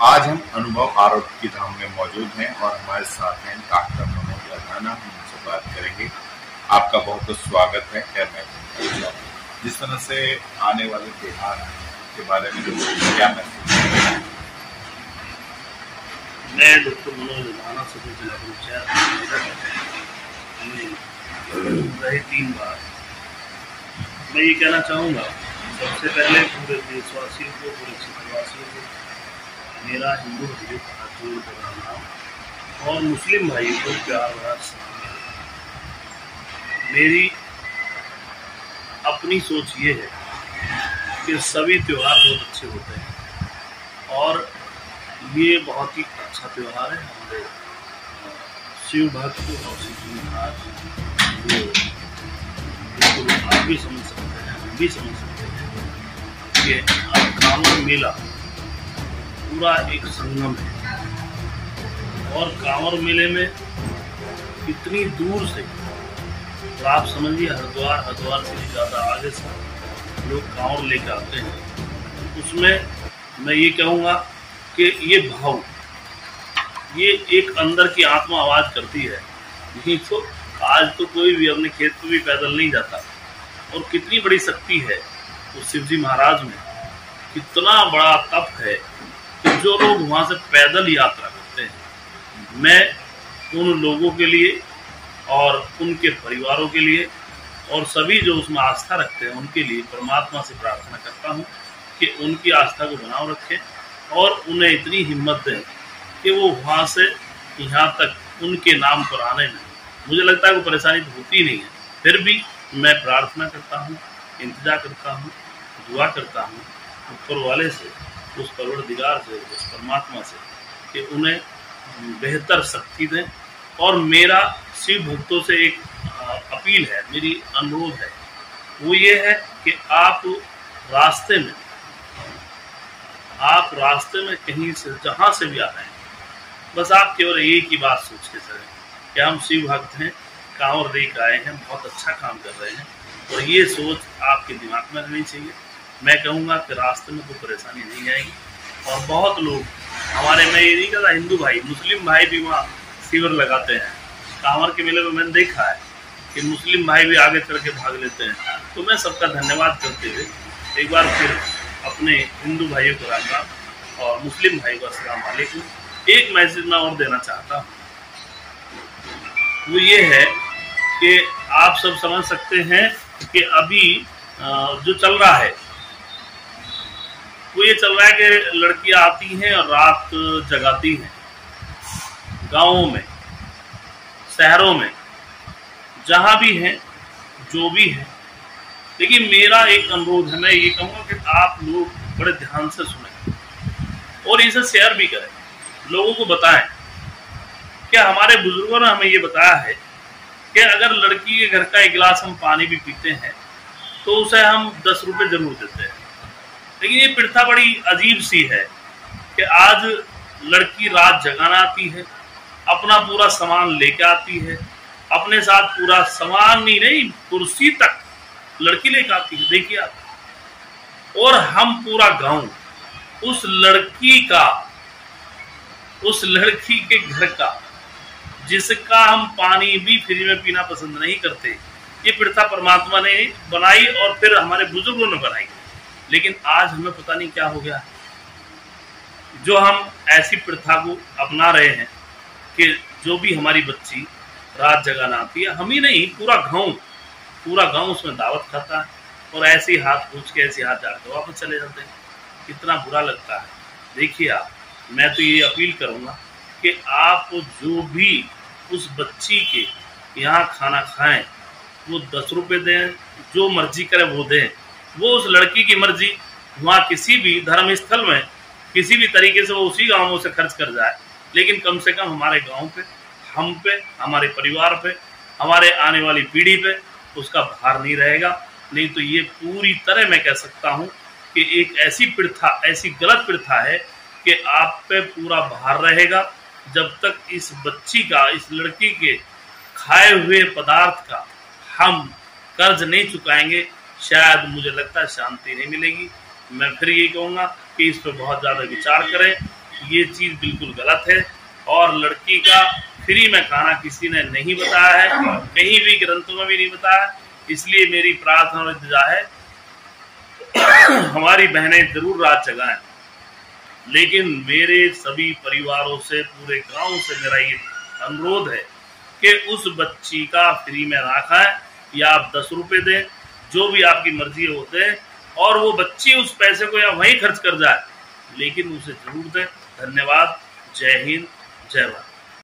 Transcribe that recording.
आज हम अनुभव आरोग्य की धाम में मौजूद हैं और हमारे साथ हैं डॉक्टर मनोज अधाना। हम उनसे बात करेंगे। आपका बहुत बहुत स्वागत है। खैर, मैं जिस तरह से आने वाले त्योहार के बारे में क्या महसूस कर रहे हैं? मैं डॉक्टर मनोज अधाना सदर जिला पंचायत रहे 3 बार। मैं ये कहना चाहूँगा, सबसे पहले पूरे देशवासियों को, पूरे क्षेत्रवासियों को मेरा हिंदू भाइयों का हाथ जोड़ कर प्रणाम और मुस्लिम भाइयों को प्यार भरा सलाम। मेरी अपनी सोच ये है कि सभी त्यौहार बहुत अच्छे होते हैं और ये बहुत ही अच्छा त्यौहार है। हमारे शिव भक्त और शिव जी महाराज वो बिल्कुल आप भी समझ सकते हैं, हम भी समझ सकते हैं कि अब कांवड़ मेला पूरा एक संगम है और कांवड़ मेले में इतनी दूर से, तो आप समझिए हरिद्वार से भी ज़्यादा आगे से लोग कांवड़ लेकर आते हैं। उसमें मैं ये कहूँगा कि ये भाव, ये एक अंदर की आत्मा आवाज़ करती है। नहीं तो आज तो कोई भी अपने खेत पे भी पैदल नहीं जाता। और कितनी बड़ी शक्ति है उस शिव जी महाराज में, कितना बड़ा तप है कि जो लोग वहाँ से पैदल यात्रा करते हैं। मैं उन लोगों के लिए और उनके परिवारों के लिए और सभी जो उसमें आस्था रखते हैं उनके लिए परमात्मा से प्रार्थना करता हूँ कि उनकी आस्था को बनाए रखें और उन्हें इतनी हिम्मत दें कि वो वहाँ से यहाँ तक उनके नाम पर आने में, मुझे लगता है वो परेशानी तो होती नहीं है, फिर भी मैं प्रार्थना करता हूँ, इंतजार करता हूँ, दुआ करता हूँ ऊपर वाले से, उस परवरदिगार से, उस परमात्मा से कि उन्हें बेहतर शक्ति दें। और मेरा शिव भक्तों से एक अपील है, मेरी अनुरोध है, वो ये है कि आप रास्ते में कहीं से जहाँ से भी आ रहे हैं, बस आप केवल एक ही बात सोच के चलें कि हम शिव भक्त हैं, कांवड़ लेकर आए हैं, बहुत अच्छा काम कर रहे हैं। और ये सोच आपके दिमाग में रहनी चाहिए। मैं कहूँगा कि रास्ते में कोई परेशानी नहीं आएगी। और बहुत लोग हमारे, मैं ये नहीं कहता हिंदू भाई, मुस्लिम भाई भी वहाँ शिविर लगाते हैं। कांवड़ के मेले में मैंने देखा है कि मुस्लिम भाई भी आगे चढ़ के भाग लेते हैं। तो मैं सबका धन्यवाद करते हुए एक बार फिर अपने हिंदू भाइयों को राम राम और मुस्लिम भाइयों को अस्सलाम वालेकुम। एक मैसेज मैं और देना चाहता हूँ, वो ये है कि आप सब समझ सकते हैं कि अभी जो चल रहा है वो ये चल रहा है कि लड़कियां आती हैं और रात जगाती हैं, गाँवों में, शहरों में, जहाँ भी हैं, जो भी है। लेकिन मेरा एक अनुरोध है, मैं ये कहूँगा कि आप लोग बड़े ध्यान से सुनें और इसे शेयर भी करें, लोगों को बताएं। क्या हमारे बुजुर्गों ने हमें ये बताया है कि अगर लड़की के घर का एक गिलास हम पानी भी पीते हैं तो उसे हम 10 रुपये जरूर देते हैं। लेकिन ये प्रथा बड़ी अजीब सी है कि आज लड़की रात जगाना आती है, अपना पूरा सामान लेके आती है, अपने साथ पूरा सामान ही नहीं, कुर्सी तक लड़की लेके आती है। देखिए आप, और हम पूरा गांव उस लड़की के घर का, जिसका हम पानी भी फ्री में पीना पसंद नहीं करते, ये प्रथा परमात्मा ने बनाई और फिर हमारे बुजुर्गों ने बनाई। लेकिन आज हमें पता नहीं क्या हो गया, जो हम ऐसी प्रथा को अपना रहे हैं कि जो भी हमारी बच्ची रात जगाना आती है, हम ही नहीं, पूरा गांव उसमें दावत खाता है और ऐसे ही हाथ पूछ के, ऐसे हाथ जाकर वापस चले जाते हैं। कितना बुरा लगता है। देखिए आप, मैं तो ये अपील करूँगा कि आप जो भी उस बच्ची के यहाँ खाना खाएं, वो 10 रुपये दें, जो मर्जी करे वो दें, वो उस लड़की की मर्जी। वहाँ किसी भी धर्म स्थल में किसी भी तरीके से वो उसी गाँव से खर्च कर जाए, लेकिन कम से कम हमारे गांव पे, हम पे, हमारे परिवार पे, हमारे आने वाली पीढ़ी पे उसका भार नहीं रहेगा। नहीं तो ये पूरी तरह मैं कह सकता हूँ कि एक ऐसी प्रथा, ऐसी गलत प्रथा है कि आप पे पूरा भार रहेगा जब तक इस बच्ची का, इस लड़की के खाए हुए पदार्थ का हम कर्ज नहीं चुकाएंगे, शायद मुझे लगता है शांति नहीं मिलेगी। मैं फिर ये कहूँगा कि इस पर बहुत ज़्यादा विचार करें ये चीज़ बिल्कुल गलत है। और लड़की का फ्री में खाना किसी ने नहीं बताया है, कहीं भी ग्रंथों में भी नहीं बताया। इसलिए मेरी प्रार्थना और इल्तिजा है हमारी बहनें जरूर रात जगाएं, लेकिन मेरे सभी परिवारों से, पूरे गांव से मेरा ये अनुरोध है कि उस बच्ची का फ्री में ना खाएं, या आप 10 रुपए दें, जो भी आपकी मर्जी होते हैं, और वो बच्ची उस पैसे को या वहीं खर्च कर जाए, लेकिन उसे जरूर दें। धन्यवाद। जय हिंद, जय भारत।